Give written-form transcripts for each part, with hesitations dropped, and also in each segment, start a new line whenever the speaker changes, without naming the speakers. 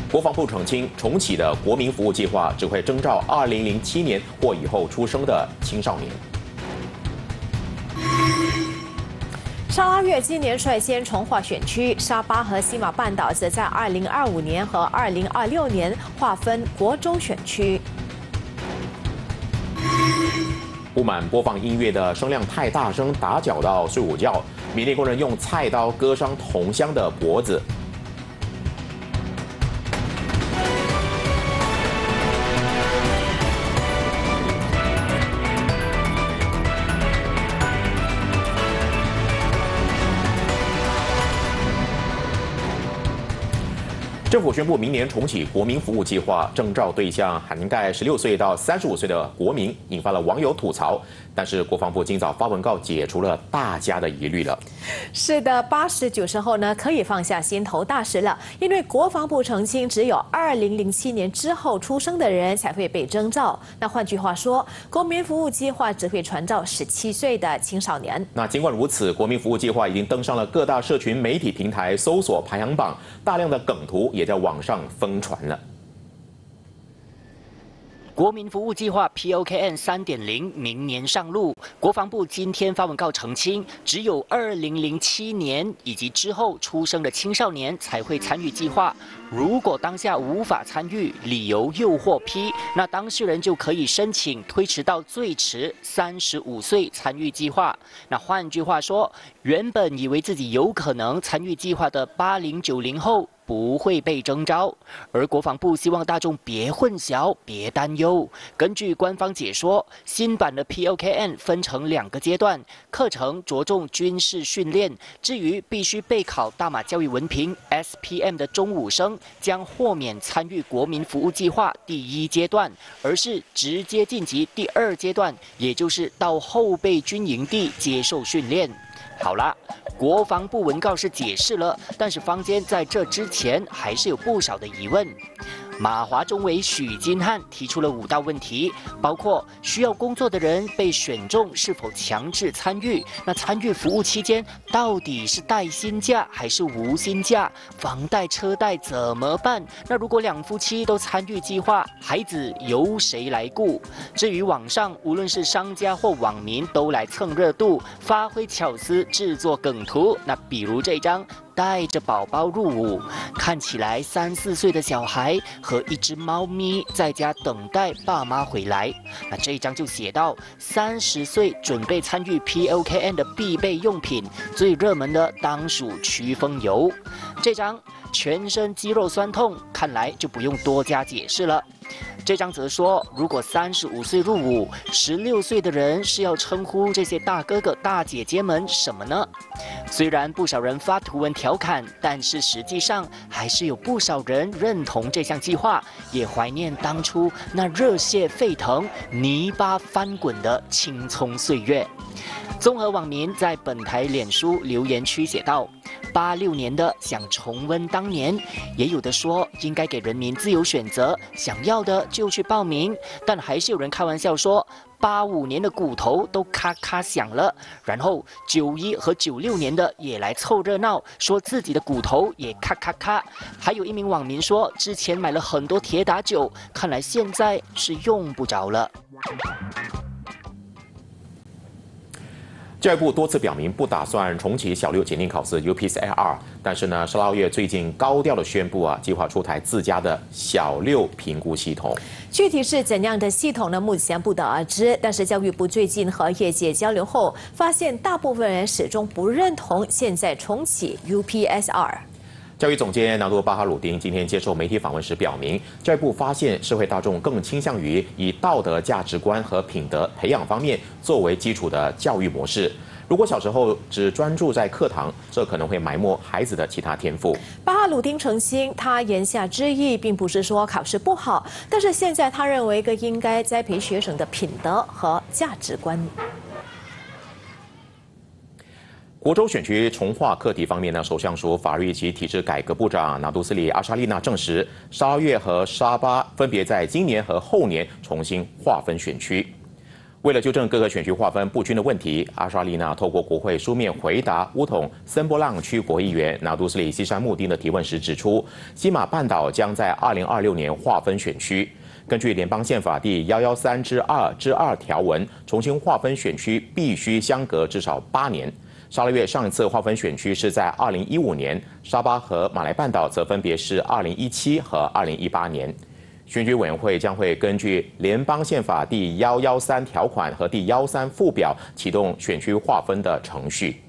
国防部澄清，重启的国民服务计划只会征召2007年或以后出生的青少年。
沙拉越今年率先重划选区，沙巴和西马半岛则在2025年和2026年划分国州选区。
不满播放音乐的声量太大声，打搅到睡午觉，缅甸工人用菜刀割伤同乡的脖子。政府宣布，明年重启国民服务计划，征召对象涵盖16岁到35岁的国民，引发了网友吐槽。但是国防部今早发文告，解除了大家的疑虑了。
是的，80、90后呢，可以放下心头大石了，因为国防部澄清，只有2007年之后出生的人才会被征召。那换句话说，国民服务计划只会传召17岁的青少年。
那尽管如此，国民服务计划已经登上了各大社群媒体平台搜索排行榜，大量的梗图也在网上疯传了。
国民服务计划 POKN 3.0明年上路，国防部今天发文告澄清，只有2007年以及之后出生的青少年才会参与计划。如果当下无法参与，理由又获批，那当事人就可以申请推迟到最迟35岁参与计划。那换句话说，原本以为自己有可能参与计划的80、90后，不会被征召，而国防部希望大众别混淆、别担忧。根据官方解说，新版的 POKN 分成2个阶段，课程着重军事训练。至于必须备考大马教育文凭 SPM 的中五生，将豁免参与国民服务计划第1阶段，而是直接晋级第2阶段，也就是到后备军营地接受训练。好啦，国防部文告是解释了，但是坊间在这之前还是有不少的疑问。马华中委许金汉提出了5道问题，包括需要工作的人被选中是否强制参与？那参与服务期间到底是带薪假还是无薪假？房贷车贷怎么办？那如果2夫妻都参与计划，孩子由谁来顾？至于网上无论是商家或网民都来蹭热度，发挥巧思制作梗图，那比如这张带着宝宝入伍，看起来3、4岁的小孩和一只猫咪在家等待爸妈回来。那这一张就写到30岁准备参与 POKN 的必备用品，最热门的当属驱风油。这张全身肌肉酸痛，看来就不用多加解释了。这张则说，如果35岁入伍，16岁的人是要称呼这些大哥哥大姐姐们什么呢？虽然不少人发图文调侃，但是实际上还是有不少人认同这项计划，也怀念当初那热血沸腾、泥巴翻滚的青葱岁月。综合网民在本台脸书留言区写道：86年的想重温当年，也有的说应该给人民自由选择，想要的就去报名，但还是有人开玩笑说85年的骨头都咔咔响了，然后91和96年的也来凑热闹，说自己的骨头也咔咔咔。还有一名网民说，之前买了很多铁打酒，看来现在是用不着了。
教育部多次表明不打算重启小6检定考试 UPSI-2，但是呢，沙捞越最近高调的宣布计划出台自家的小6评估系统。
具体是怎样的系统呢？目前不得而知。但是教育部最近和业界交流后，发现大部分人始终不认同现在重启 UPSI-2。
教育总监拿督巴哈鲁丁今天接受媒体访问时表明，教育部发现社会大众更倾向于以道德价值观和品德培养方面作为基础的教育模式。如果小时候只专注在课堂，这可能会埋没孩子的其他天赋。
巴哈鲁丁澄清，他言下之意并不是说考试不好，但是现在他认为更应该栽培学生的品德和价值观。
国州选区重划课题方面呢，首相署法律及体制改革部长拿督斯里阿沙利娜证实，沙捞越和沙巴分别在今年和后年重新划分选区。 为了纠正各个选区划分不均的问题，阿莎丽娜透过国会书面回答乌统森波浪区国议员拿督斯里西山穆丁的提问时指出，西马半岛将在2026年划分选区。根据联邦宪法第113之2条文，重新划分选区必须相隔至少8年。沙拉越上一次划分选区是在2015年，沙巴和马来半岛则分别是2017和2018年。选举委员会将会根据联邦宪法第113条款和第113附表启动选区划分的程序。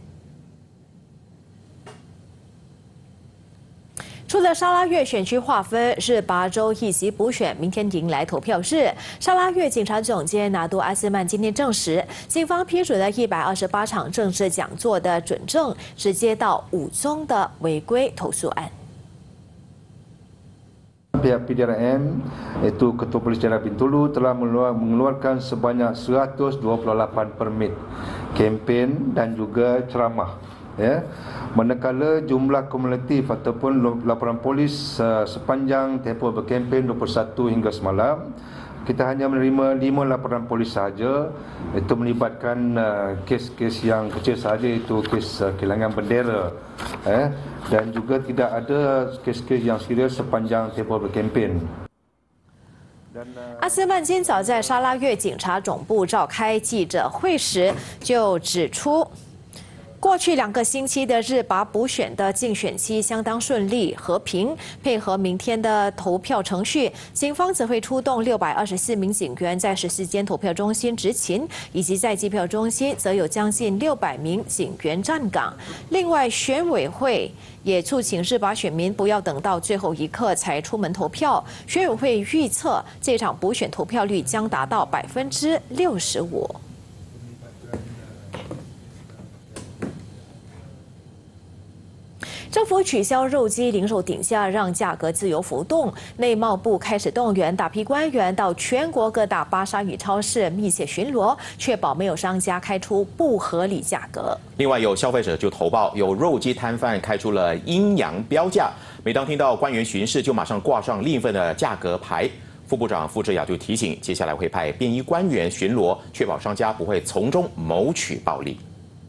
除了沙拉越选区划分是8州议席补选，明天迎来投票日。沙拉越警察总监拿督阿斯曼今天证实，警方批准了128场政治讲座的准证，只接到5宗的违规投诉案。
Pihak PDRM, iaitu Ketua Polis Daerah Bintulu telah mengeluarkan sebanyak 128 permit kempen dan juga ceramah. Ya, manakala jumlah kumulatif ataupun laporan polis sepanjang tempoh berkempen 21 hingga semalam, kita hanya menerima 5 laporan polis sahaja, itu melibatkan kes-kes yang kecil sahaja, itu kes kehilangan bendera, dan juga tidak ada kes-kes yang serius sepanjang tempoh berkempen.
阿斯曼今早在沙拉越警察总部召开记者会时就指出，过去2个星期的日拔补选的竞选期相当顺利和平，配合明天的投票程序，警方则会出动624名警员在14间投票中心执勤，以及在计票中心则有将近600名警员站岗。另外，选委会也促请日拔选民不要等到最后一刻才出门投票。选委会预测这场补选投票率将达到65%。政府取消肉鸡零售顶价，让价格自由浮动。内贸部开始动员大批官员到全国各大巴沙与超市密切巡逻，确保没有商家开出不合理价格。
另外，有消费者就投报，有肉鸡摊贩开出了阴阳标价。每当听到官员巡视，就马上挂上另一份的价格牌。副部长傅志雅就提醒，接下来会派便衣官员巡逻，确保商家不会从中谋取暴利。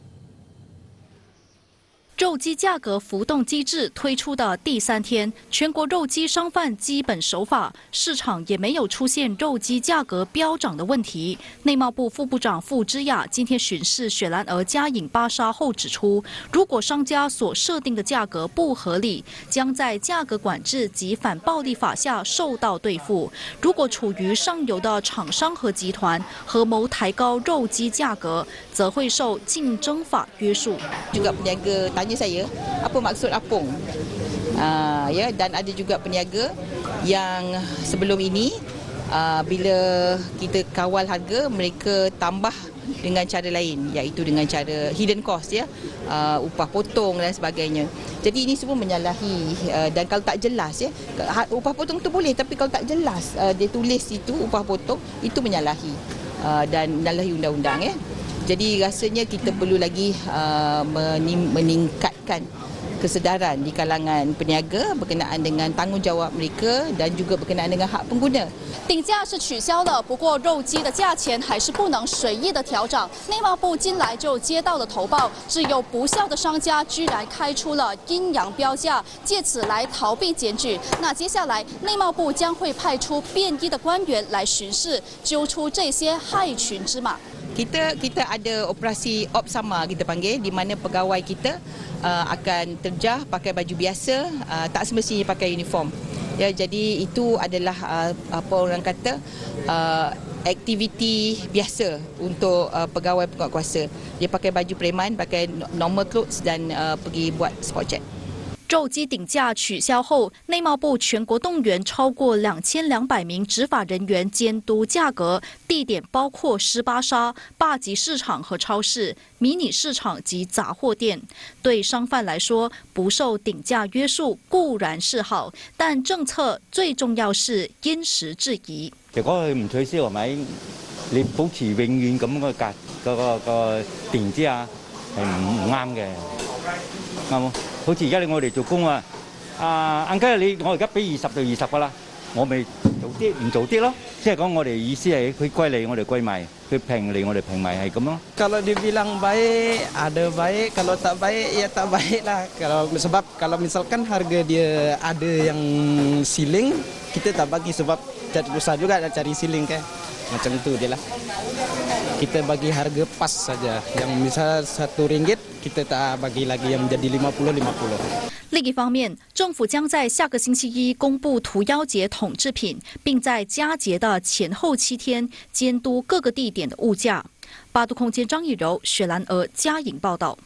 肉鸡价格浮动机制推出的第3天，全国肉鸡商贩基本守法，市场也没有出现肉鸡价格飙涨的问题。内贸部副部长傅之雅今天巡视雪兰莪嘉颖巴沙后指出，如果商家所设定的价格不合理，将在价格管制及反暴利法下受到对付。如果处于上游的厂商和集团合谋抬高肉鸡价格，则会受竞争法约束。
Juga peniaga tanya saya apa maksud apung, ya, dan ada juga peniaga yang sebelum ini bila kita kawal harga mereka tambah dengan cara lain, iaitu dengan cara hidden cost, ya, upah potong dan sebagainya. Jadi ini semua menyalahi dan kalau tak jelas, ya, upah potong tu boleh, tapi kalau tak jelas dia tulis itu upah potong, itu menyalahi dan menyalahi undang-undang, ya. Jadi rasanya kita perlu lagi meningkatkan kesedaran di kalangan peniaga berkenaan dengan tanggungjawab mereka dan juga berkenaan dengan hak pengguna.
顶价是取消了，不过肉鸡的价钱还是不能随意的调整。内贸部近来就接到了投报，只有不肖的商家居然开出了阴阳标价，借此来逃避检举。那接下来内贸部将会派出便衣的官员来巡视，揪出这些害群之马。
Kita ada operasi Opsama kita panggil, di mana pegawai kita akan terjah pakai baju biasa, tak semestinya pakai uniform. Ya, jadi itu adalah apa orang kata aktiviti biasa untuk pegawai penguatkuasa. Dia pakai baju preman, pakai normal clothes dan pergi buat spot check.
肉鸡顶价取消后，内贸部全国动员超过2200名执法人员监督价格，地点包括湿巴沙、坝吉市场和超市、迷你市场及杂货店。对商贩来说，不受顶价约束固然是好，但政策最重要是因時制宜。
如果佢唔取消，係咪？你保持永遠咁個定價係唔啱嘅，啱冇？ 好似而家我哋做工啊，我而家俾20就20㗎啦，我咪做啲唔做啲咯。 即係講我哋意思係佢貴嚟我哋貴賣，佢平嚟我哋平賣係咁咯。
Kalau dibilang baik, ada baik. Kalau tak baik, ya tak baik lah. Sebab kalau misalkan harga dia ada yang siling, kita tak bagi sebab susah juga nak cari siling kan. Macam tu dia lah. Kita bagi harga pas saja. Yang misal RM1, kita tak bagi lagi yang menjadi 50-50.
另一方面，政府将在下个星期一公布屠妖节统制品，并在佳节的前后7天监督各个地点的物价。八度空间张艺柔、雪兰莪嘉颖报道。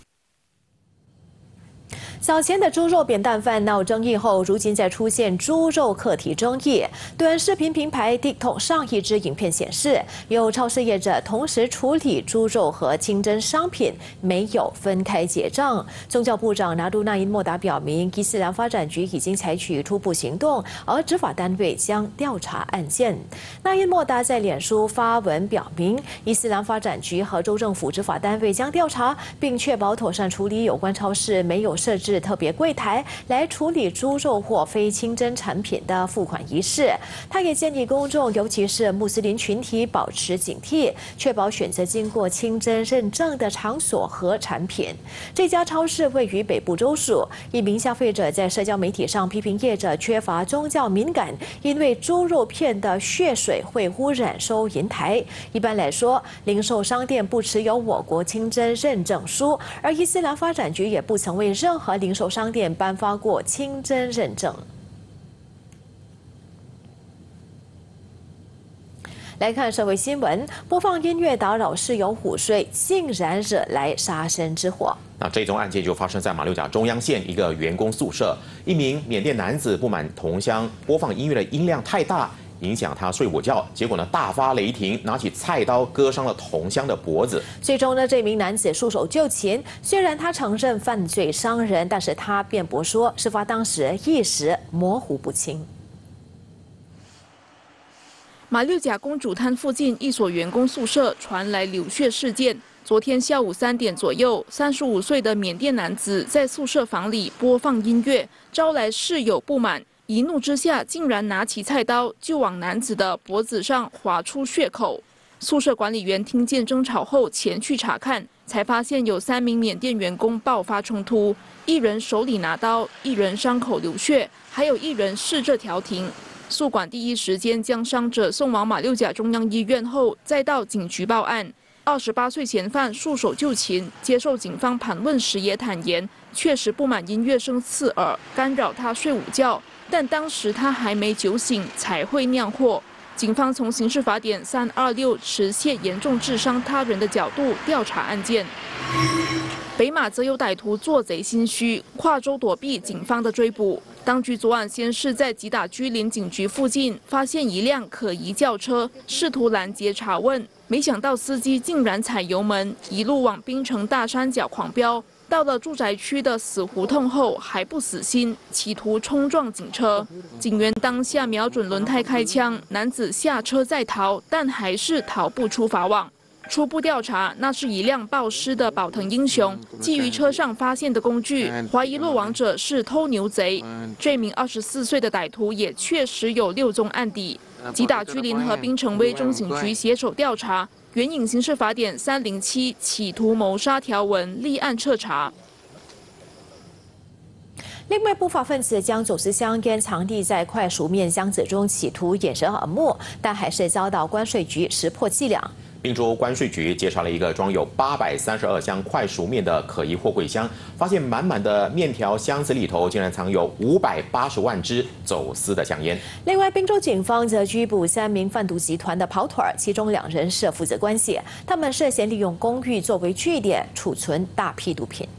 小钱的猪肉扁担饭闹争议后，如今再出现猪肉课题争议。短视频平台 TikTok 上一支影片显示，有超市业者同时处理猪肉和清真商品，没有分开结账。宗教部长拿督纳因莫达表明，伊斯兰发展局已经采取初步行动，而执法单位将调查案件。纳因莫达在脸书发文表明，伊斯兰发展局和州政府执法单位将调查，并确保妥善处理有关超市没有设置特别柜台来处理猪肉或非清真产品的付款仪式。他也建议公众，尤其是穆斯林群体保持警惕，确保选择经过清真认证的场所和产品。这家超市位于北部州属。一名消费者在社交媒体上批评业者缺乏宗教敏感，因为猪肉片的血水会污染收银台。一般来说，零售商店不持有我国清真认证书，而伊斯兰发展局也不曾为任何零售商店颁发过清真认证。来看社会新闻，播放音乐打扰室友午睡，竟然惹来杀身之祸。
那这宗案件就发生在马六甲中央县一个员工宿舍，一名缅甸男子不满同乡播放音乐的音量太大，影响他睡午觉，结果呢大发雷霆，拿起菜刀割伤了同乡的脖子。
最终呢，这名男子束手就擒。虽然他承认犯罪伤人，但是他辩驳说，事发当时意识模糊不清。
马六甲公主滩附近一所员工宿舍传来流血事件。昨天下午3点左右，35岁的缅甸男子在宿舍房里播放音乐，招来室友不满。一怒之下，竟然拿起菜刀就往男子的脖子上划出血口。宿舍管理员听见争吵后前去查看，才发现有3名缅甸员工爆发冲突，一人手里拿刀，一人伤口流血，还有一人试着调停。宿管第一时间将伤者送往马六甲中央医院后，再到警局报案。28岁嫌犯束手就擒，接受警方盘问时也坦言，确实不满音乐声刺耳，干扰他睡午觉。但当时他还没酒醒，才会酿祸。警方从刑事法典326持械严重致伤他人的角度调查案件。北马则有歹徒做贼心虚，跨州躲避警方的追捕。当局昨晚先是在吉打居林警局附近发现一辆可疑轿车，试图拦截查问，没想到司机竟然踩油门，一路往槟城大山脚狂飙。到了住宅区的死胡同后还不死心，企图冲撞警车。警员当下瞄准轮胎开枪，男子下车再逃，但还是逃不出法网。初步调查，那是一辆报失的宝腾英雄。基于车上发现的工具，怀疑落网者是偷牛贼。这名24岁的歹徒也确实有6宗案底。吉打居林和槟城威中警局携手调查，援引刑事法典307企图谋杀条文立案彻查。
另外，不法分子将走私香烟藏匿在快熟面箱子中，企图掩人耳目，但还是遭到关税局识破伎俩。
宾州关税局截查了一个装有832箱快熟面的可疑货柜箱，发现满满的面条箱子里头竟然藏有580万支走私的香烟。
另外，宾州警方则拘捕3名贩毒集团的跑腿儿，其中2人是父子关系，他们涉嫌利用公寓作为据点储存大批毒品。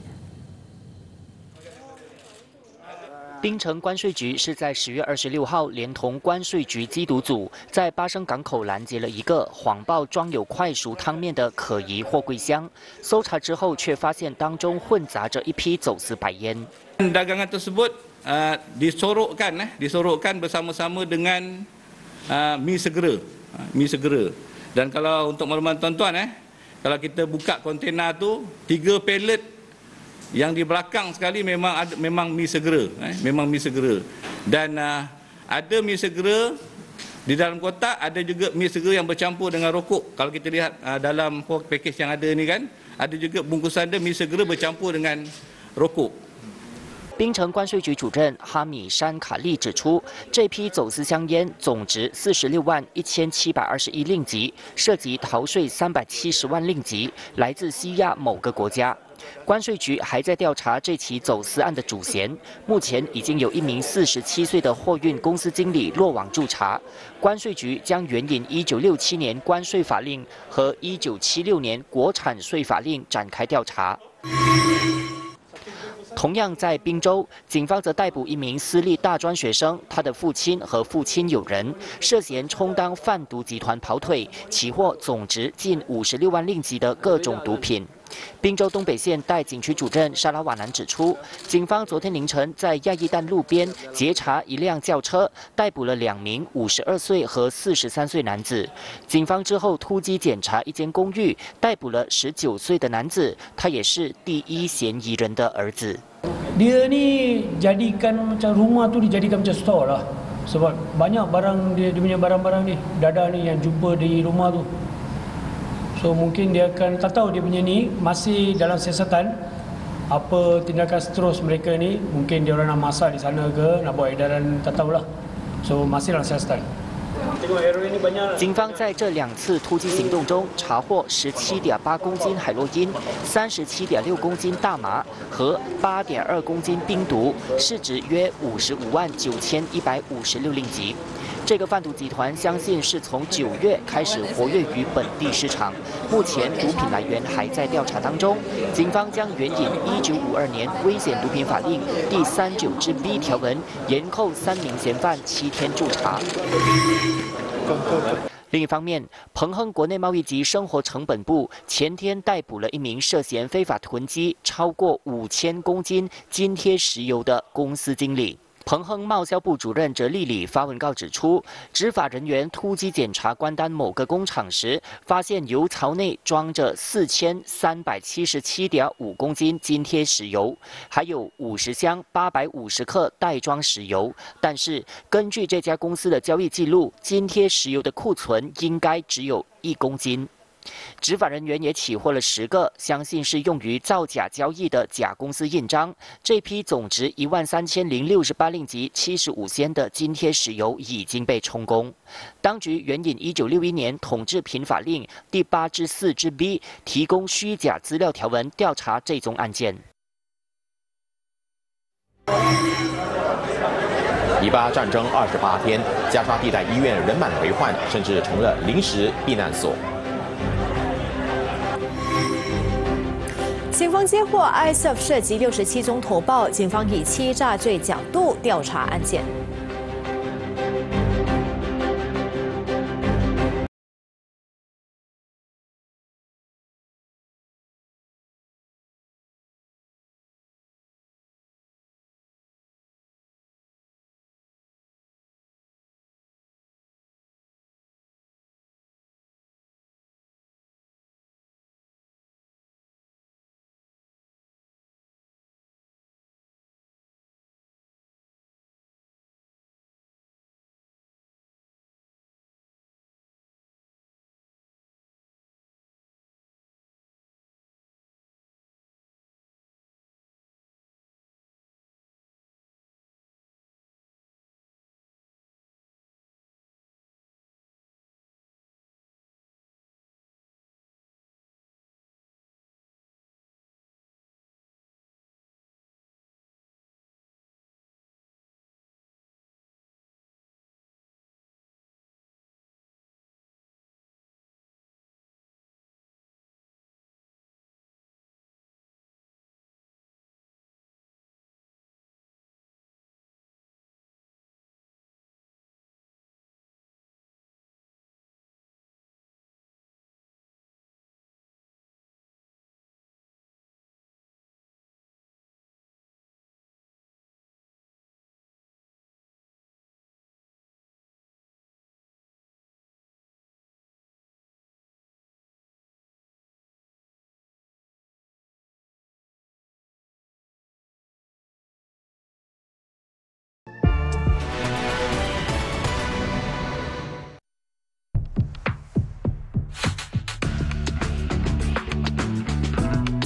槟城关税局是在10月26号，连同关税局缉毒组，在巴生港口拦截了一个谎报装有快熟汤面的可疑货柜箱。搜查之后，却发现当中混杂着一批走私白烟。
Dagangan tersebut disorokkan bersama-sama dengan mi segera. Dan kalau untuk makluman tuan-tuan kalau kita buka kontena tu 3 pallet yang di belakang sekali memang mi segera, memang mi segera. Dan ada mi segera Di dalam kotak ada juga mi segera yang bercampur dengan rokok. Kalau kita lihat dalam package yang ada ni kan, ada juga bungkusan dia mi segera bercampur dengan rokok.
槟城关税局主任哈米山卡利指出，这批走私香烟总值46万1721令吉，涉及逃税370万令吉，来自西亚某个国家。关税局还在调查这起走私案的主嫌，目前已经有一名47岁的货运公司经理落网驻查。关税局将援引1967年关税法令和1976年国产税法令展开调查。 同样在宾州，警方则逮捕一名私立大专学生，他的父亲和父亲友人涉嫌充当贩毒集团跑腿，起获总值近56万令吉的各种毒品。宾州东北县代警区主任沙拉瓦南指出，警方昨天凌晨在亚裔旦路边截查一辆轿车，逮捕了2名52岁和43岁男子。警方之后突击检查一间公寓，逮捕了19岁的男子，他也是第一嫌疑人的儿子。
Dia ni jadikan macam rumah tu dijadikan macam store lah. Sebab banyak barang dia punya barang-barang ni, dadah ni yang jumpa di rumah tu. So mungkin dia akan tak tahu dia punya ni masih dalam siasatan apa tindakan seterus mereka ni, mungkin dia orang nak masak di sana ke, nak buat edaran tak tahulah. So masih dalam siasatan.
警方在这2次突击行动中查获17.8公斤海洛因、37.6公斤大麻和8.2公斤冰毒，市值约55万9156令吉。这个贩毒集团相信是从9月开始活跃于本地市场，目前毒品来源还在调查当中。警方将援引1952年危险毒品法令第39支 B 条文，严扣3名嫌犯7天驻查。 另一方面，彭亨国内贸易及生活成本部前天逮捕了一名涉嫌非法囤积超过5000公斤津贴石油的公司经理。 彭亨贸销部主任哲丽里发文告指出，执法人员突击检查关丹某个工厂时，发现油槽内装着4377.5公斤津贴石油，还有50箱850克袋装石油。但是，根据这家公司的交易记录，津贴石油的库存应该只有1公斤。 执法人员也起获了10个，相信是用于造假交易的假公司印章。这批总值13068令吉75仙的津贴石油已经被充公。当局援引1961年统制品法令第8至4支 B 提供虚假资料条文调查这宗案件。
以巴战争28天，加沙地带医院人满为患，甚至成了临时避难所。
警方接获 ISAF 涉及67宗投报，警方以欺诈罪角度调查案件。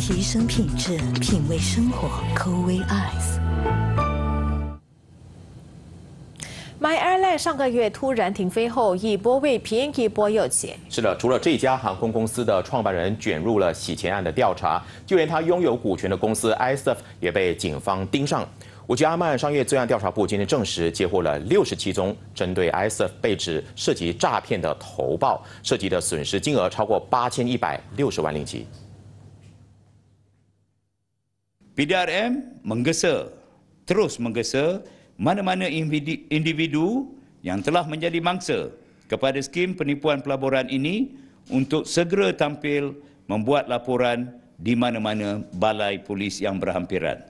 提升品质，品味生活 ，Coway Eyes。
My Airline 上个月突然停飞后，一波为便宜波又起。
是的，除了这家航空公司的创办人卷入了洗钱案的调查，就连他拥有股权的公司 ISF 也被警方盯上。五吉阿曼商业罪案调查部今天证实，接获了67宗针对 ISF 被指涉及诈骗的投报，涉及的损失金额超过8160万令吉。
PDRM terus menggesa mana-mana individu yang telah menjadi mangsa kepada skim penipuan pelaburan ini untuk segera tampil membuat laporan di mana-mana balai polis yang berhampiran.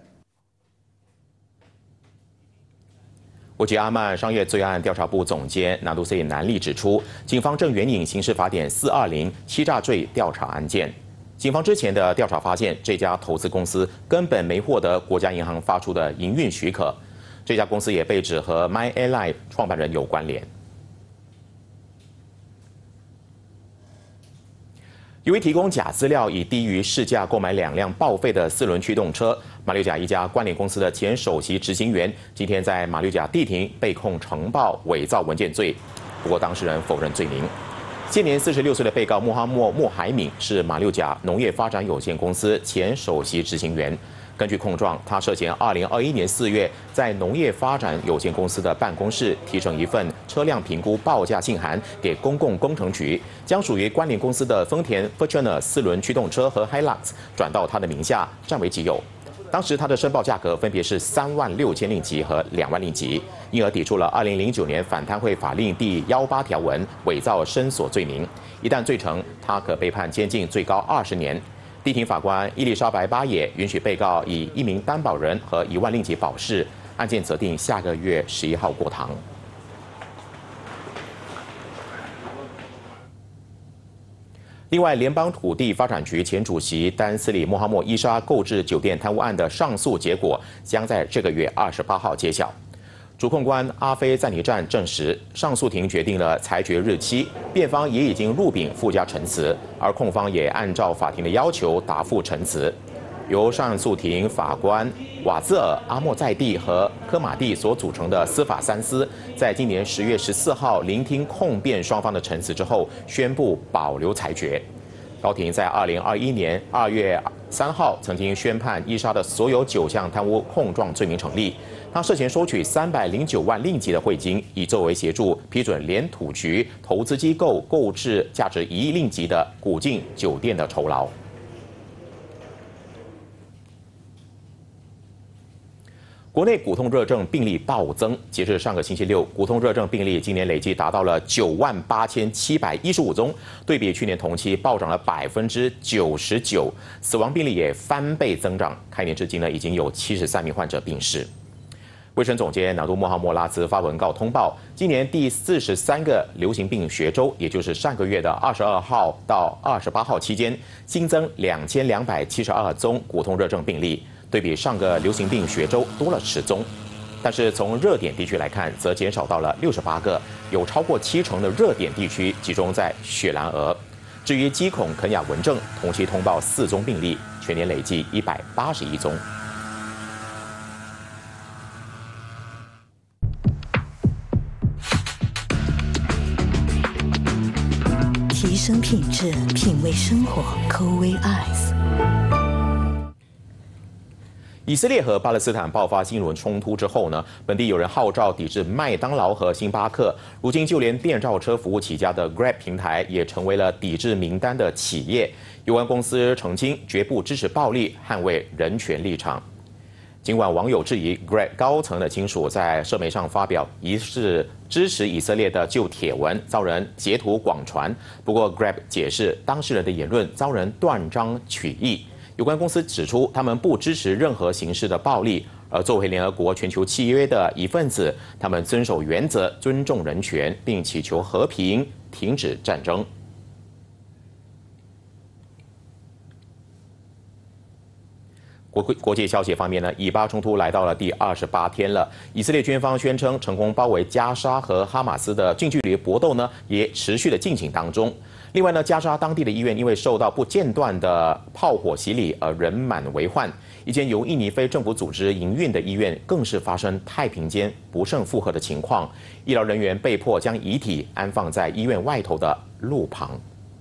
五吉阿曼商业罪案调查部总监拿杜塞南利指出，警方正援引刑事法典420欺诈罪调查案件。警方之前的调查发现，这家投资公司根本没获得国家银行发出的营运许可。这家公司也被指和 My Airline 创办人有关联。由于提供假资料，以低于市价购买2辆报废的4轮驱动车，马六甲一家关联公司的前首席执行员今天在马六甲地庭被控呈报伪造文件罪，不过当事人否认罪名。现年46岁的被告穆哈默·穆海敏是马六甲农业发展有限公司前首席执行员。根据控状，他涉嫌2021年4月在农业发展有限公司的办公室提成一份车辆评估报价信函给公共工程局，将属于关联公司的丰田 Fortuner 4轮驱动车和 Hilux 转到他的名下，占为己有。当时他的申报价格分别是36000令吉和2万令吉，因而抵触了2009年反贪贿法令第18条文伪造申索罪名。一旦罪成，他可被判监禁最高20年。地庭法官伊丽莎白·巴野允许被告以1名担保人和1万令吉保释，案件择定下个月11号过堂。另外，联邦土地发展局前主席丹斯里·莫哈默伊莎购置酒店贪污案的上诉结果将在这个月28号揭晓。主控官阿菲赞尼站证实，上诉庭决定了裁决日期，辩方也已经入禀附加陈词，而控方也按照法庭的要求答复陈词。由上诉庭法官瓦兹尔、阿莫在地和科马蒂所组成的司法三司，在今年10月14号聆听控辩双方的陈词之后，宣布保留裁决。高庭在2021年2月3号曾经宣判伊莎的所有9项贪污控状罪名成立。他涉嫌收取309万令吉的汇金，以作为协助批准联土局投资机构购置价值1亿令吉的古晋酒店的酬劳。国内骨痛热症病例暴增，截至上个星期六，骨痛热症病例今年累计达到了98715宗，对比去年同期暴涨了99%，死亡病例也翻倍增长。开年至今呢，已经有73名患者病逝。卫生总监拿督莫哈默拉兹发文告通报，今年第43个流行病学周，也就是上个月的22号到28号期间，新增2272宗骨痛热症病例，对比上个流行病学周多了10宗。但是从热点地区来看，则减少到了68个，有超过70%的热点地区集中在雪兰莪。至于肌孔肯雅文症，同期通报4宗病例，全年累计181宗。
提升品质，品味生活 ，Coway Eyes。
以色列和巴勒斯坦爆发新一轮冲突之后呢，本地有人号召抵制麦当劳和星巴克，如今就连电召车服务起家的 Grab 平台也成为了抵制名单的企业。有关公司澄清，绝不支持暴力，捍卫人权立场。尽管网友质疑 Grab 高层的亲属在社媒上发表疑似支持以色列的旧帖文，遭人截图广传。不过 Grab 解释，当事人的言论遭人断章取义。有关公司指出，他们不支持任何形式的暴力，而作为联合国全球契约的一份子，他们遵守原则，尊重人权，并祈求和平，停止战争。 国际消息方面呢，以巴冲突来到了第28天了。以色列军方宣称成功包围加沙和哈马斯的近距离搏斗呢，也持续的进行当中。另外呢，加沙当地的医院因为受到不间断的炮火洗礼而人满为患。一间由印尼非政府组织营运的医院更是发生太平间不胜负荷的情况，医疗人员被迫将遗体安放在医院外头的路旁。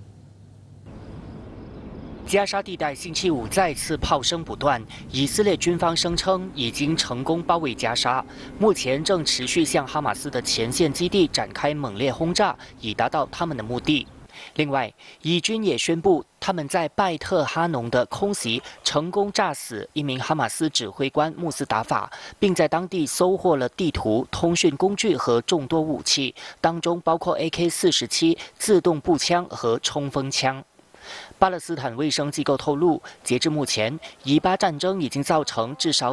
加沙地带星期五再次炮声不断，以色列军方声称已经成功包围加沙，目前正持续向哈马斯的前线基地展开猛烈轰炸，以达到他们的目的。另外，以军也宣布，他们在拜特哈农的空袭成功炸死一名哈马斯指挥官穆斯达法，并在当地搜获了地图、通讯工具和众多武器，当中包括 AK-47 自动步枪和冲锋枪。巴勒斯坦卫生机构透露，截至目前，以巴战争已经造成至少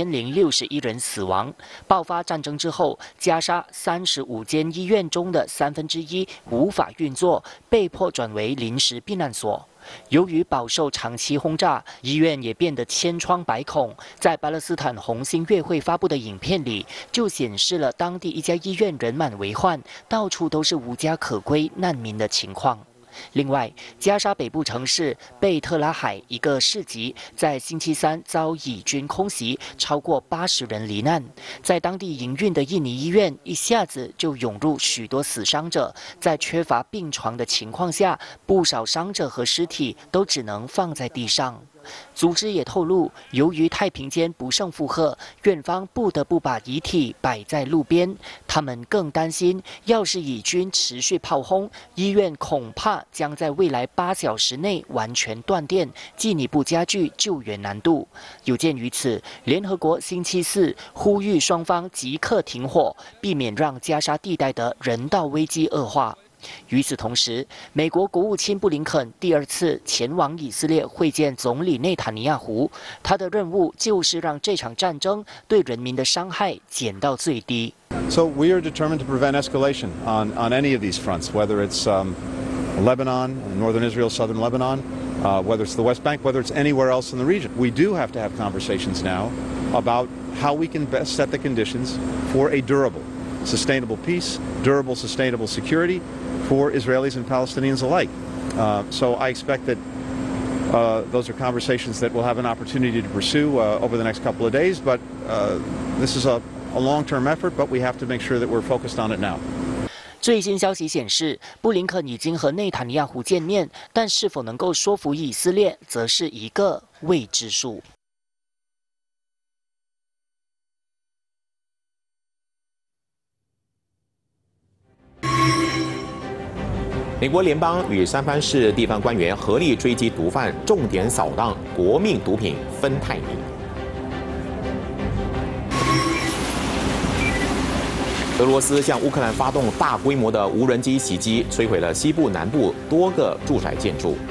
9061人死亡。爆发战争之后，加沙35间医院中的1/3无法运作，被迫转为临时避难所。由于饱受长期轰炸，医院也变得千疮百孔。在巴勒斯坦红星月会发布的影片里，就显示了当地一家医院人满为患，到处都是无家可归难民的情况。另外，加沙北部城市贝特拉海一个市集在星期三遭以军空袭，超过80人罹难。在当地营运的印尼医院，一下子就涌入许多死伤者。在缺乏病床的情况下，不少伤者和尸体都只能放在地上。组织也透露，由于太平间不胜负荷，院方不得不把遗体摆在路边。他们更担心，要是以军持续炮轰，医院恐怕将在未来8小时内完全断电，进一步加剧救援难度。有鉴于此，联合国星期四呼吁双方即刻停火，避免让加沙地带的人道危机恶化。与此同时，美国国务卿布林肯第2次前往以色列会见总理内塔尼亚胡，他的任务就是让这场战争对人民的伤害减到最低。
So we are determined to prevent escalation on any of these fronts, whether it's Lebanon, northern Israel, southern Lebanon, whether it's the West Bank, whether it's anywhere else in the region. We do have to have conversations now about how we can best set the conditions for a durable, sustainable peace, durable, sustainable security for Israelis and Palestinians alike. So I expect that those are conversations that we'll have an opportunity to pursue over the next couple of days, but this is a long-term effort, but we have to make sure that we're focused on it now.
最新消息显示，布林肯已经和内塔尼亚胡见面，但是否能够说服以色列，则是一个未知数。
美国联邦与三藩市地方官员合力追击毒贩，重点扫荡夺命毒品芬太尼。俄罗斯向乌克兰发动大规模的无人机袭击，摧毁了西部、南部多个住宅建筑。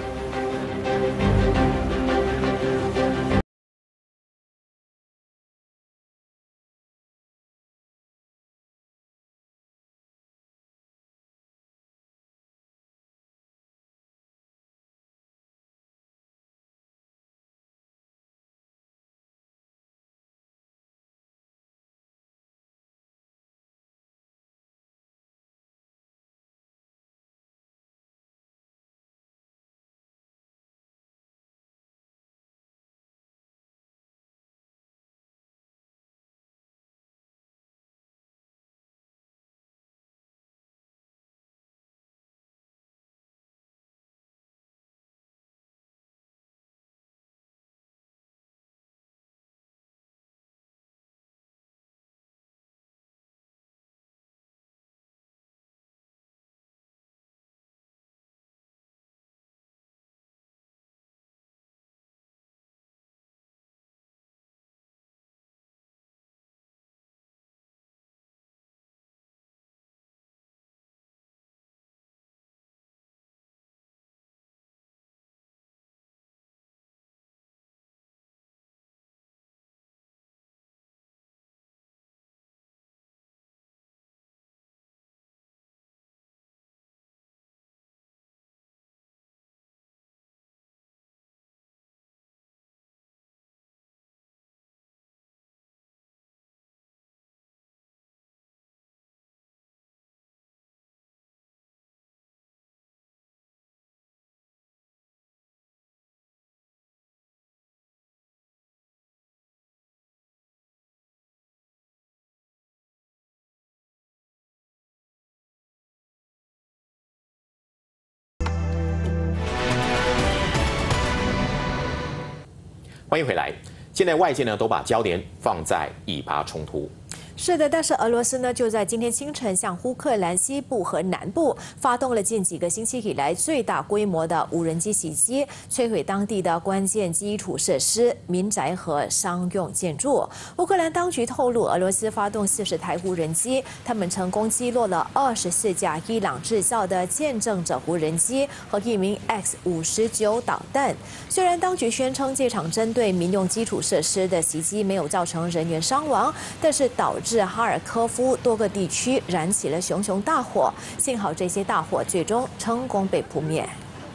欢迎回来。现在外界呢都把焦点放在以巴冲突。
是的，但是俄罗斯呢，就在今天清晨向乌克兰西部和南部发动了近几个星期以来最大规模的无人机袭击，摧毁当地的关键基础设施、民宅和商用建筑。乌克兰当局透露，俄罗斯发动40台无人机，他们成功击落了24架伊朗制造的见证者无人机和一名 X-59导弹。虽然当局宣称这场针对民用基础设施的袭击没有造成人员伤亡，但是导致哈尔科夫多个地区燃起了熊熊大火，幸好这些大火最终成功被扑灭。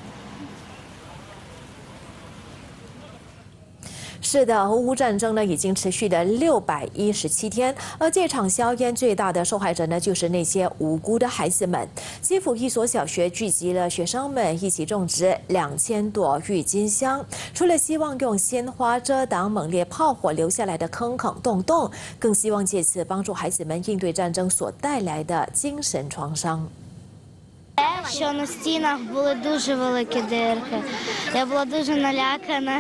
是的，俄乌战争呢已经持续了617天，而这场硝烟最大的受害者呢就是那些无辜的孩子们。基辅一所小学聚集了学生们，一起种植2000朵郁金香，除了希望用鲜花遮挡猛烈炮火留下来的坑坑洞洞，更希望借此帮助孩子们应对战争所带来的精神创伤。
Що на стінах були дуже великі дирки. Я була дуже налякана.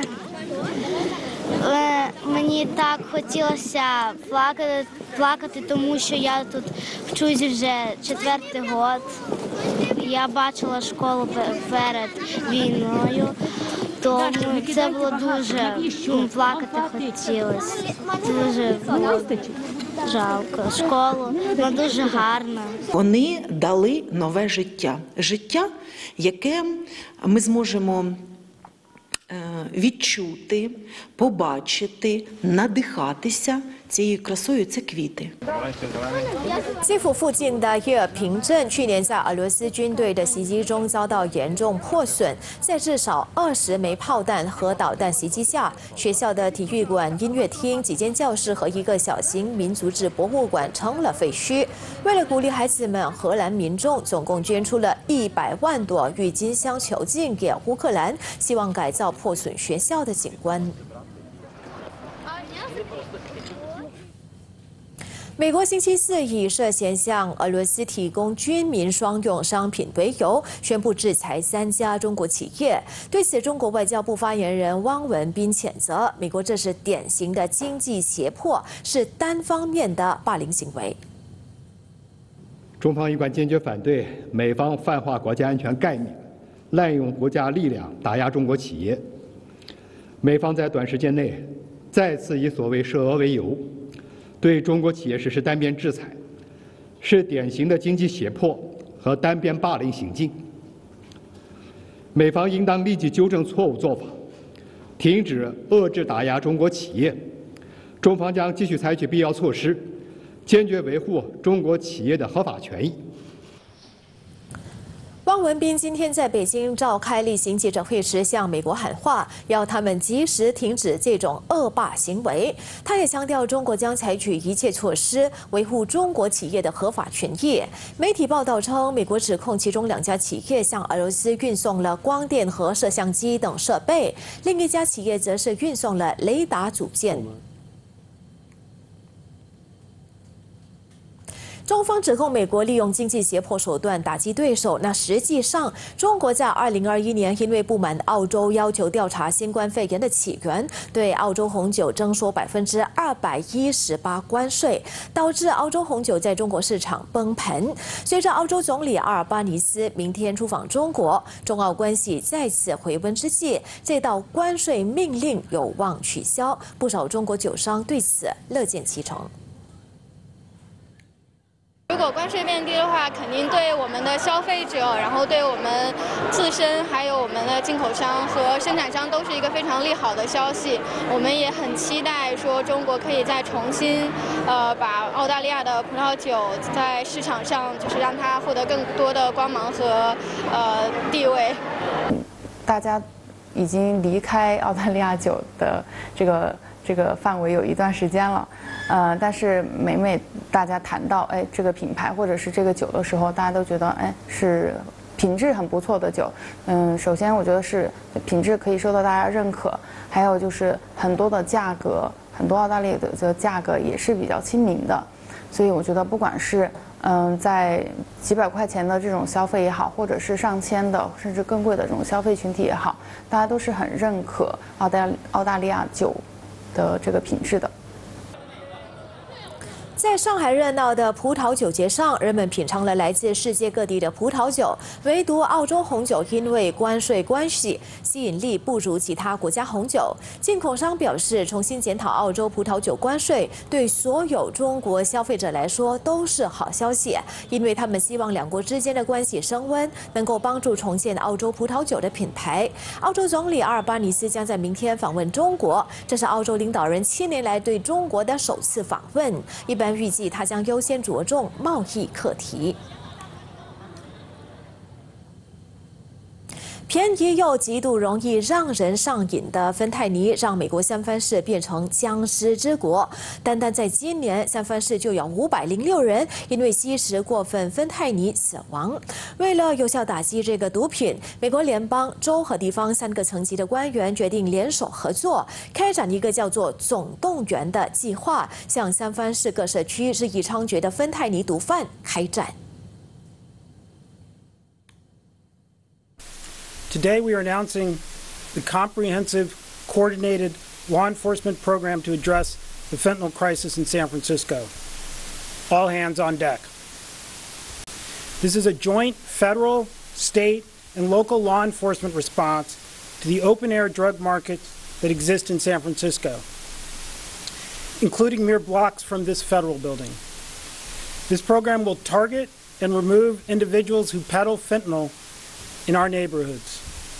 Мені так хотілося плакати, тому що я тут вчусь вже 4-й год. Я бачила школу перед війною, тому це було дуже плакати хотілося. Дуже жалко. Школу, вона дуже гарна.
Вони дали нове життя. Життя, яке ми зможемо відчути, побачити, надихатися цією красою. Це квіти.
基辅附近的耶尔平镇去年在俄罗斯军队的袭击中遭到严重破损，在至少20枚炮弹和导弹袭击下，学校的体育馆、音乐厅、几间教室和一个小型民族志博物馆成了废墟。为了鼓励孩子们，荷兰民众总共捐出了100万朵郁金香球茎给乌克兰，希望改造破损学校的景观。美国星期4以涉嫌向俄罗斯提供军民双用商品为由，宣布制裁3家中国企业。对此，中国外交部发言人汪文斌谴责美国这是典型的经济胁迫，是单方面的霸凌行为。
中方一贯坚决反对美方泛化国家安全概念，滥用国家力量打压中国企业。美方在短时间内再次以所谓涉俄为由，对中国企业实施单边制裁，是典型的经济胁迫和单边霸凌行径。美方应当立即纠正错误做法，停止遏制打压中国企业。中方将继续采取必要措施，坚决维护中国企业的合法权益。
汪文斌今天在北京召开例行记者会时，向美国喊话，要他们及时停止这种恶霸行为。他也强调，中国将采取一切措施维护中国企业的合法权益。媒体报道称，美国指控其中2家企业向俄罗斯运送了光电和摄像机等设备，另一家企业则是运送了雷达组件。中方指控美国利用经济胁迫手段打击对手。那实际上，中国在2021年因为不满澳洲要求调查新冠肺炎的起源，对澳洲红酒征收218%关税，导致澳洲红酒在中国市场崩盘。随着澳洲总理阿尔巴尼斯明天出访中国，中澳关系再次回温之际，这道关税命令有望取消。不少中国酒商对此乐见其成。
如果关税变低的话，肯定对我们的消费者，然后对我们自身，还有我们的进口商和生产商都是一个非常利好的消息。我们也很期待说中国可以再重新，把澳大利亚的葡萄酒在市场上就是让它获得更多的光芒和地位。
大家已经离开澳大利亚酒的这个范围有一段时间了，但是每大家谈到这个品牌或者是这个酒的时候，大家都觉得是品质很不错的酒。首先我觉得是品质可以受到大家认可，还有就是很多的价格，很多澳大利亚的价格也是比较亲民的，所以我觉得不管是在几百块钱的这种消费也好，或者是上千的甚至更贵的这种消费群体也好，大家都是很认可澳大利亚酒的这个品质的。
在上海热闹的葡萄酒节上，人们品尝了来自世界各地的葡萄酒，唯独澳洲红酒因为关税关系，吸引力不如其他国家红酒。进口商表示，重新检讨澳洲葡萄酒关税，对所有中国消费者来说都是好消息，因为他们希望两国之间的关系升温，能够帮助重建澳洲葡萄酒的品牌。澳洲总理阿尔巴尼斯将在明天访问中国，这是澳洲领导人7年来对中国的首次访问。一般预计他将优先着重贸易课题。便宜又极度容易让人上瘾的芬太尼，让美国三藩市变成僵尸之国。单单在今年，三藩市就有506人因为吸食过分芬太尼死亡。为了有效打击这个毒品，美国联邦、州和地方3个层级的官员决定联手合作，开展一个叫做“总动员”的计划，向三藩市各社区日益猖獗的芬太尼毒贩开战。
Today, we are announcing the comprehensive, coordinated law enforcement program to address the fentanyl crisis in San Francisco. All hands on deck. This is a joint federal, state, and local law enforcement response to the open-air drug markets that exist in San Francisco, including mere blocks from this federal building. This program will target and remove individuals who peddle fentanyl in our neighborhoods.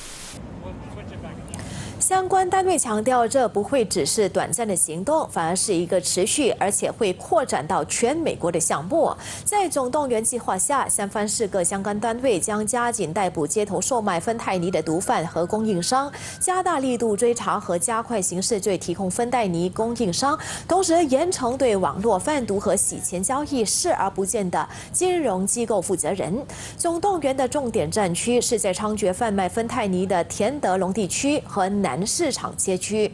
相关单位强调，这不会只是短暂的行动，反而是一个持续而且会扩展到全美国的项目。在总动员计划下，三藩市各相关单位将加紧逮捕街头售卖芬太尼的毒贩和供应商，加大力度追查和加快刑事罪提控芬太尼供应商，同时严惩对网络贩毒和洗钱交易视而不见的金融机构负责人。总动员的重点战区是在猖獗贩卖芬太尼的田德隆地区和南市场街区。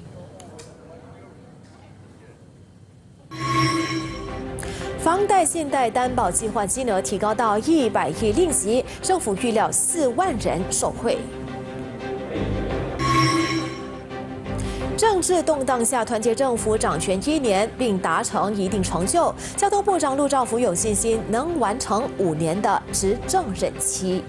房贷信贷担保计划金额提高到100亿令吉，政府预料4万人受惠。政治动荡下，团结政府掌权1年，并达成一定成就。交通部长陆兆福有信心能完成5年的执政任期。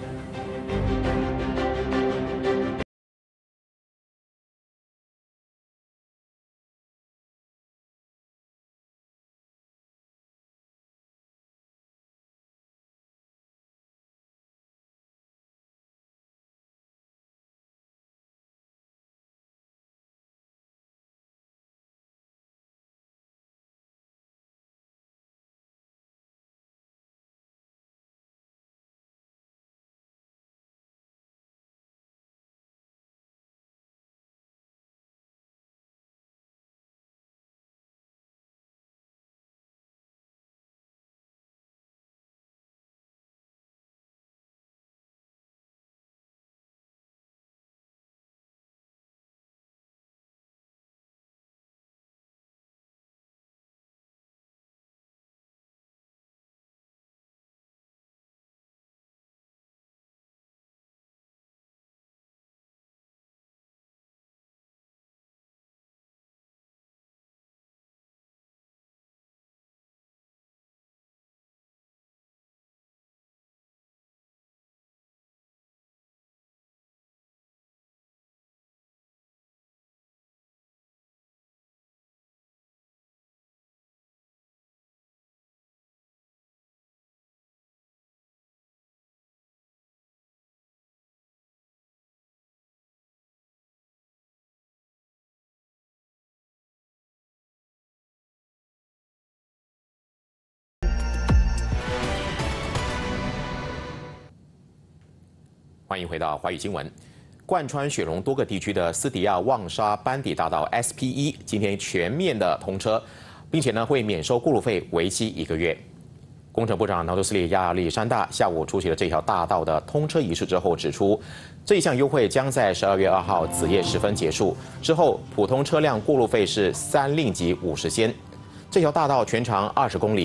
欢迎回到华语新闻。贯穿雪隆多个地区的斯迪亚旺沙班底大道 SP1今天全面的通车，并且会免收过路费，为期1个月。工程部长纳杜斯里亚历山大下午出席了这条大道的通车仪式之后指出，这一项优惠将在12月2号子夜时分结束。之后，普通车辆过路费是3令吉50仙。这条大道全长20公里。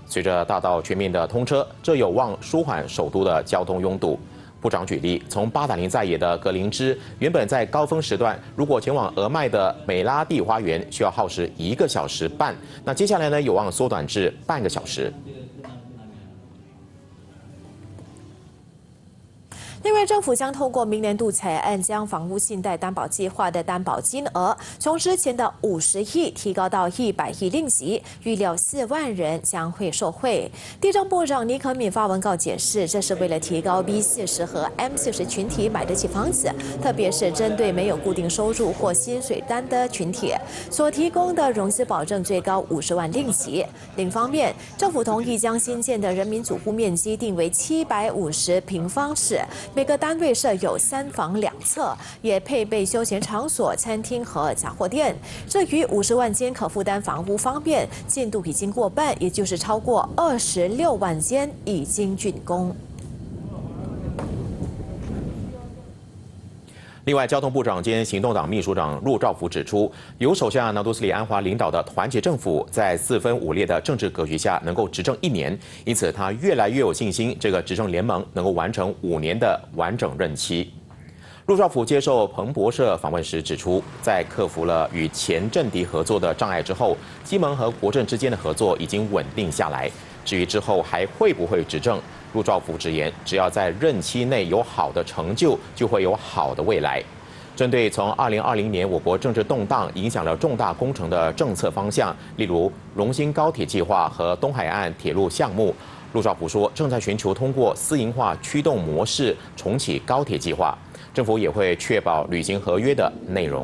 随着大道全面的通车，这有望舒缓首都的交通拥堵。部长举例，从八达岭在野的格林芝，原本在高峰时段，如果前往俄麦的美拉蒂花园，需要耗时1个小时半，那接下来呢，有望缩短至半个小时。
另外，政府将透过明年度财案，将房屋信贷担保计划的担保金额从之前的50亿提高到100亿令吉，预料4万人将会受惠。地政部长倪可敏发文告解释，这是为了提高 B40和 M40群体买得起房子，特别是针对没有固定收入或薪水单的群体，所提供的融资保证最高50万令吉。另一方面，政府同意将新建的人民组户面积定为750平方尺。 每个单位设有3房2厕，也配备休闲场所、餐厅和杂货店。至于50万间可负担房屋方面，进度已经过半，也就是超过26万间已经竣工。
另外，交通部长兼行动党秘书长陆兆福指出，由首相拿督斯里安华领导的团结政府在4分5裂的政治格局下能够执政1年，因此他越来越有信心，这个执政联盟能够完成5年的完整任期。陆兆福接受彭博社访问时指出，在克服了与前政敌合作的障碍之后，基盟和国政之间的合作已经稳定下来。至于之后还会不会执政？ 陆兆福直言，只要在任期内有好的成就，就会有好的未来。针对从2020年我国政治动荡影响了重大工程的政策方向，例如荣兴高铁计划和东海岸铁路项目，陆兆福说，正在寻求通过私营化驱动模式重启高铁计划，政府也会确保履行合约的内容。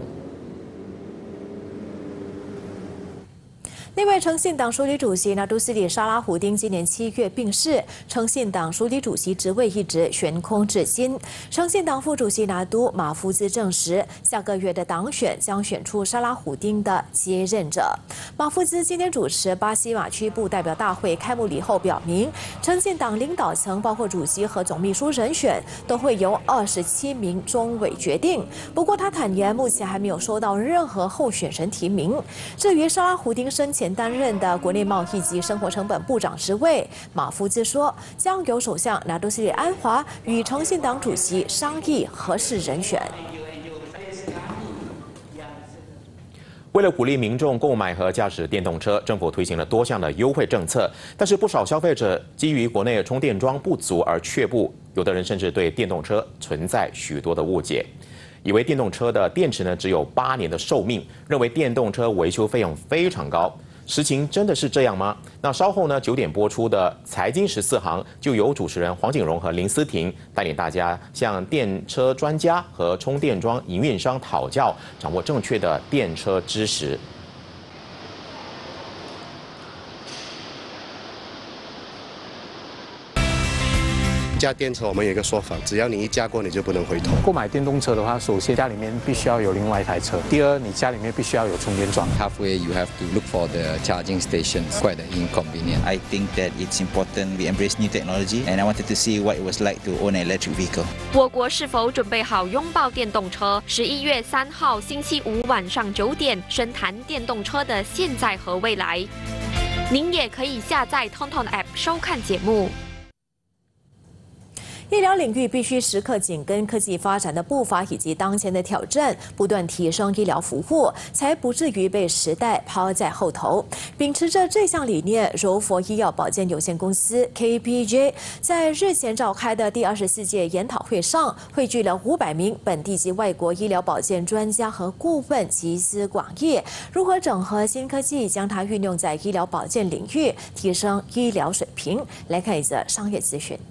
另外，诚信党署理主席拿督斯里沙拉胡丁今年7月病逝，诚信党署理主席职位一直悬空至今。诚信党副主席拿督马夫兹证实，下个月的党选将选出沙拉胡丁的接任者。马夫兹今天主持巴西马区部代表大会开幕礼后表明，诚信党领导层包括主席和总秘书人选都会由27名中委决定。不过，他坦言目前还没有收到任何候选人提名。至于沙拉胡丁生前 担任的国内贸易及生活成本部长职位，马夫兹说，将由首相拿督斯里安华与诚信党主席商议合适人选。
为了鼓励民众购买和驾驶电动车，政府推行了多项的优惠政策，但是不少消费者基于国内充电桩不足而却步，有的人甚至对电动车存在许多的误解。 以为电动车的电池呢只有8年的寿命，认为电动车维修费用非常高。实情真的是这样吗？那稍后呢9点播出的《财经14行》就由主持人黄景荣和林思婷带领大家向电车专家和充电桩营运商讨教，掌握正确的电车知识。
加电车我们有一个说法，只要你一加过，你就不能回头。
购买电动车的话，首先家里面必须要有另外一台车，第二，你家里面必须要有充电桩。
Halfway, you have to look for the charging stations. Quite inconvenient. I think that it's important we embrace new technology, and I wanted to see what it was like to own an electric vehicle.
我国是否准备好拥抱电动车？11月3号星期五晚上9点，深谈电动车的现在和未来。您也可以下载 TONTON App 收看节目。
医疗领域必须时刻紧跟科技发展的步伐以及当前的挑战，不断提升医疗服务，才不至于被时代抛在后头。秉持着这项理念，柔佛医药保健有限公司 KPJ 在日前召开的第24届研讨会上，汇聚了500名本地及外国医疗保健专家和顾问，集思广益，如何整合新科技，将它运用在医疗保健领域，提升医疗水平。来看一则商业资讯。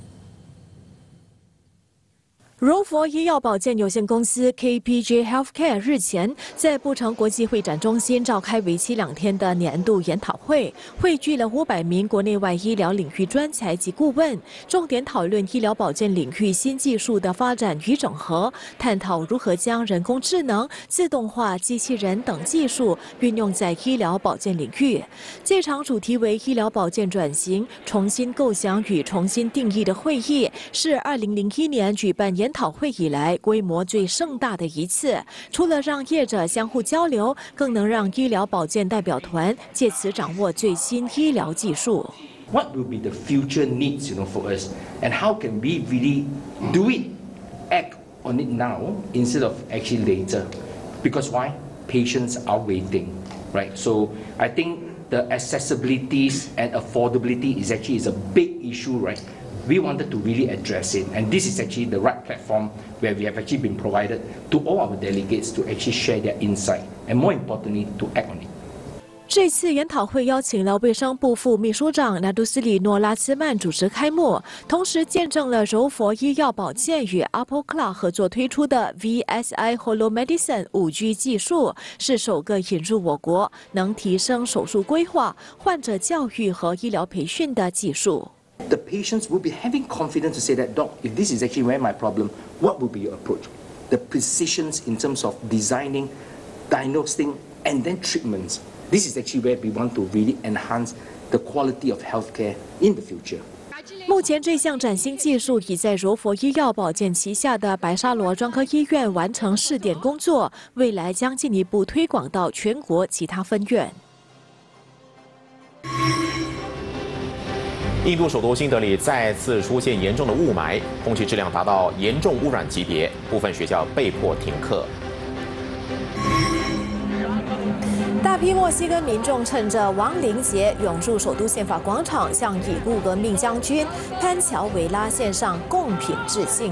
柔佛医药保健有限公司 KPJ Healthcare 日前在布城国际会展中心召开为期2天的年度研讨会，汇聚了500名国内外医疗领域专才及顾问，重点讨论医疗保健领域新技术的发展与整合，探讨如何将人工智能、自动化、机器人等技术运用在医疗保健领域。这场主题为医疗保健转型、重新构想与重新定义的会议，是2001年举办研讨会以来规模最盛大的一次，除了让业者相互交流，更能让医疗保健代表团借此掌握最新医疗技术。
what will be the future needs, for us, and how can we really do it, act on it now instead of actually later? Because why? Patients are waiting, right? So I think the accessibilities and affordability is a big issue, right? We wanted to really address it, and this is actually the right platform where we have actually been provided to all our delegates to actually share their insight, and more importantly, to act on it.
这次研讨会邀请了卫生部副秘书长纳杜斯里诺拉兹曼主持开幕，同时见证了柔佛医药保健与 Appleclaw 合作推出的 VSI HoloMedicine 5G 技术，是首个引入我国能提升手术规划、患者教育和医疗培训的技术。
The patients will be having confidence to say that, Doc, if this is actually where my problem, what will be your approach? The precisions in terms of designing, diagnosing, and then treatments. This is actually where we want to really enhance the quality of healthcare in the future.
目前，这项崭新技术已在柔佛医药保健旗下的白沙罗专科医院完成试点工作，未来将进一步推广到全国其他分院。
印度首都新德里再次出现严重的雾霾，空气质量达到严重污染级别，部分学校被迫停课。
大批墨西哥民众趁着亡灵节涌入首都宪法广场，向已故革命将军潘乔维拉献上贡品致敬。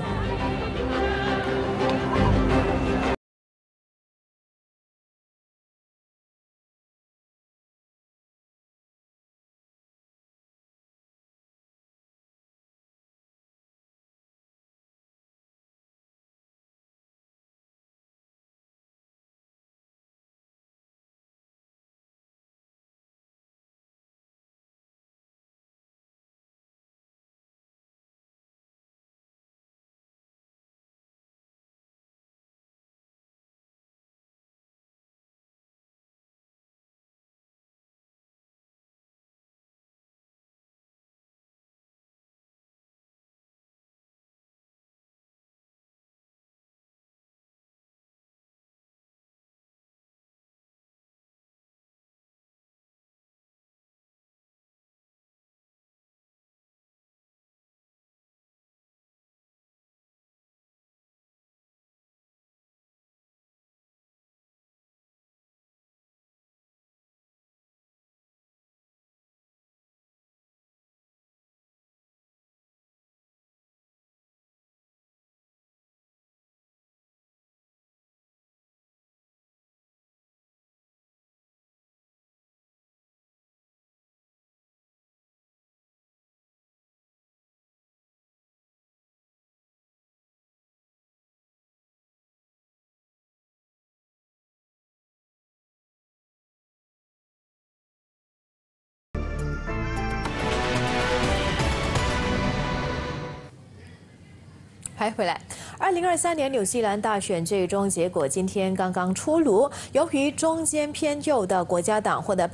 拍回来，2023年纽西兰大选最终结果今天刚刚出炉。由于中间偏右的国家党获得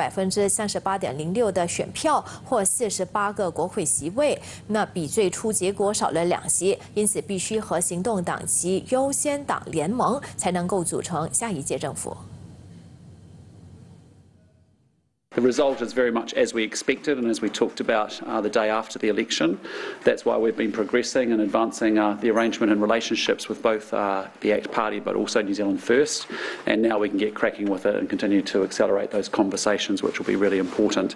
38.06%的选票，或48个国会席位，那比最初结果少了2席，因此必须和行动党及优先党联盟才能够组成下一届政府。
The result is very much as we expected and as we talked about the day after the election. That's why we've been progressing and advancing the arrangement and relationships with both the ACT Party but also New Zealand First. And now we can get cracking with it and continue to accelerate those conversations, which will be really important.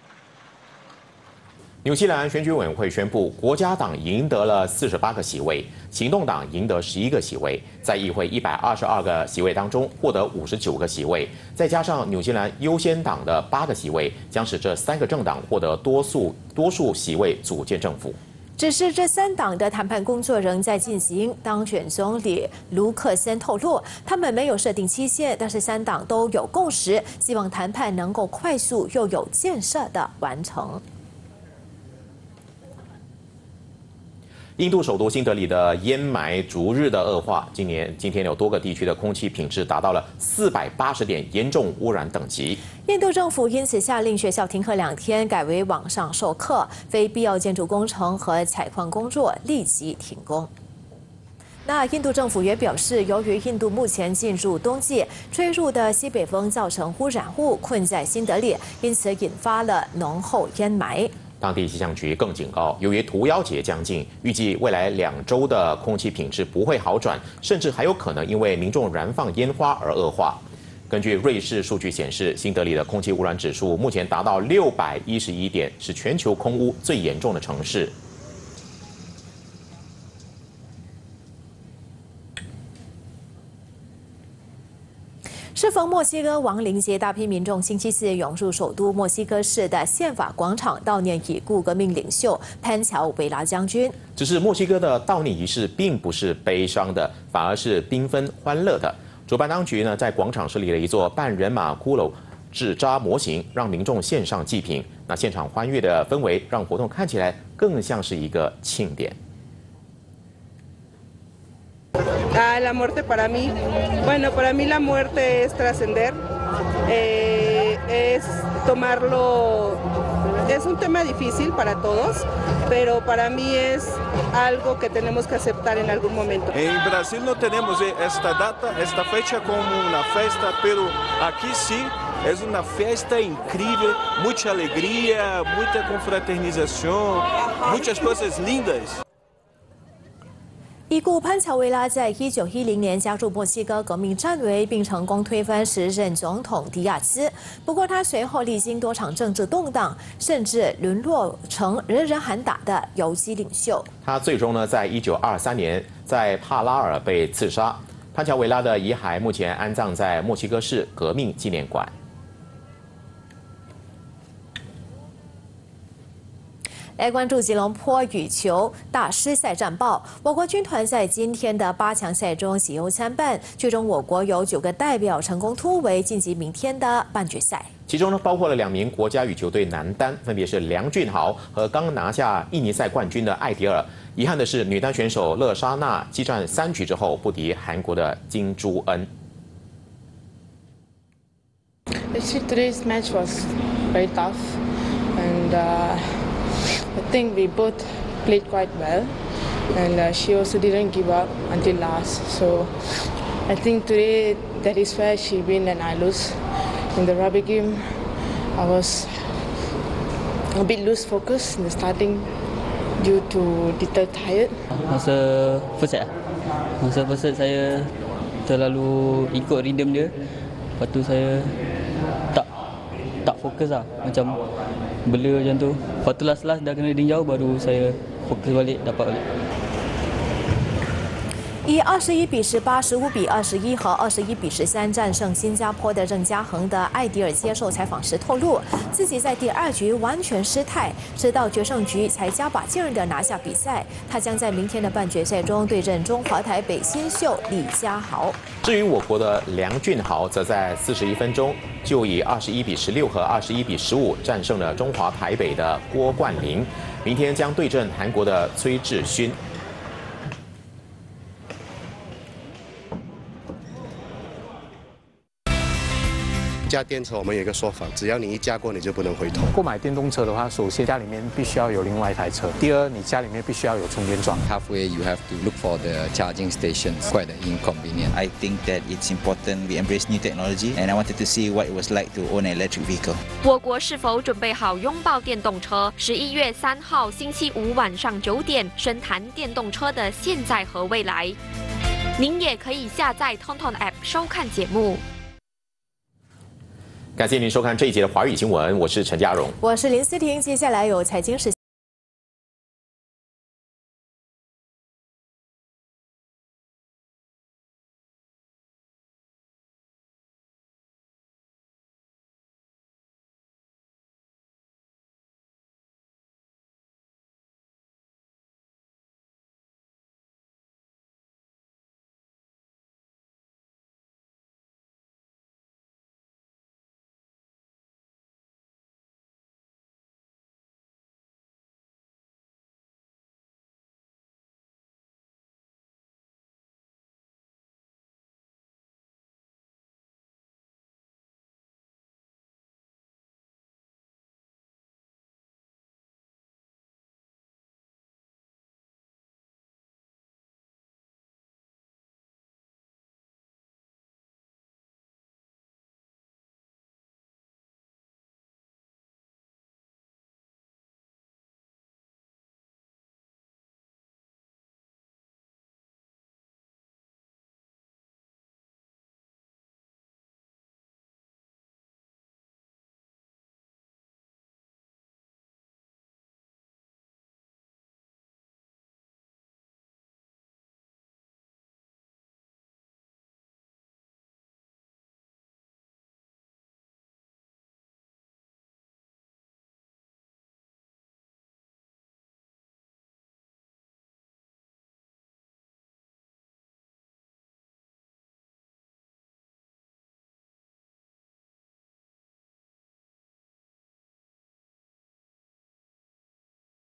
纽西兰选举委员会宣布，国家党赢得了48个席位，行动党赢得11个席位，在议会122个席位当中获得59个席位，再加上纽西兰优先党的8个席位，将使这3个政党获得多数席位组建政府。
只是这3党的谈判工作仍在进行。当选总理卢克森透露，他们没有设定期限，但是3党都有共识，希望谈判能够快速又有建设的完成。
印度首都新德里的烟霾逐日的恶化，今天有多个地区的空气品质达到了480点严重污染等级。
印度政府因此下令学校停课2天，改为网上授课，非必要建筑工程和采矿工作立即停工。 那印度政府也表示，由于印度目前进入冬季，吹入的西北风造成污染物困在新德里，因此引发了浓厚烟霾。
当地气象局更警告，由于屠妖节将近，预计未来2周的空气品质不会好转，甚至还有可能因为民众燃放烟花而恶化。根据瑞士数据显示，新德里的空气污染指数目前达到611点，是全球空污最严重的城市。
适逢墨西哥亡灵节，大批民众星期四涌入首都墨西哥市的宪法广场悼念已故革命领袖潘乔维拉将军。
只是墨西哥的悼念仪式并不是悲伤的，反而是缤纷欢乐的。主办当局呢，在广场设立了一座半人马骷髅纸扎模型，让民众献上祭品。那现场欢悦的氛围，让活动看起来更像是一个庆典。
La muerte para mí, bueno, para mí la muerte es trascender, es tomarlo, es un tema difícil para todos, pero para mí es algo que tenemos que aceptar en algún momento.
En Brasil no tenemos esta data, esta fecha como una fiesta, pero aquí sí es una fiesta increíble, mucha alegría, mucha confraternización, muchas cosas lindas.
已故潘乔维拉在1910年加入墨西哥革命战围，并成功推翻时任总统迪亚兹。不过，他随后历经多场政治动荡，甚至沦落成人人喊打的游击领袖。
他最终呢，在1923年在帕拉尔被刺杀。潘乔维拉的遗骸目前安葬在墨西哥市革命纪念馆。
来关注吉隆坡羽球大师赛战报。我国军团在今天的8强赛中喜忧参半，最终我国有9个代表成功突围晋级明天的半决赛。
其中呢，包括了2名国家羽球队男单，分别是梁俊豪和刚拿下印尼赛冠军的艾迪尔。遗憾的是，女单选手勒莎娜激战3局之后不敌韩国的金珠恩。
Actually, today's match was very tough, and I think we both played quite well, and she also didn't give up until last. So I think today that is where she win and I lose. In the rugby game, I was a bit loose focus in the starting due to little tired.
Masa first set saya terlalu ikut rhythm dia. Lepas tu saya tak fokus lah, macam bela macam tu. Lepas tu last dah kena tinjau, baru saya fokus balik, dapat balik.
以21比18、15比21和21比13战胜新加坡的郑家恒的艾迪尔接受采访时透露，自己在第2局完全失态，直到决胜局才加把劲儿地拿下比赛。他将在明天的半决赛中对阵中华台北新秀李家豪。
至于我国的梁俊豪，则在41分钟就以21比16和21比15战胜了中华台北的郭冠霖，明天将对阵韩国的崔智勋。
驾电车我们有一个说法，只要你一驾过，你就不能回头。
购买电动车的话，首先家里面必须要有另外一台车。第二，你家里面必须要有充电桩。
Halfway, you have to look for the charging stations. Quite inconvenient. I think that it's important we embrace new technology, and I wanted to see what it was like to own an electric vehicle.
我国是否准备好拥抱电动车？11月3号星期五晚上9点，深谈电动车的现在和未来。您也可以下载 TONTON App 收看节目。
感谢您收看这一节的华语新闻，我是陈家荣，
我是林思婷。接下来有财经时。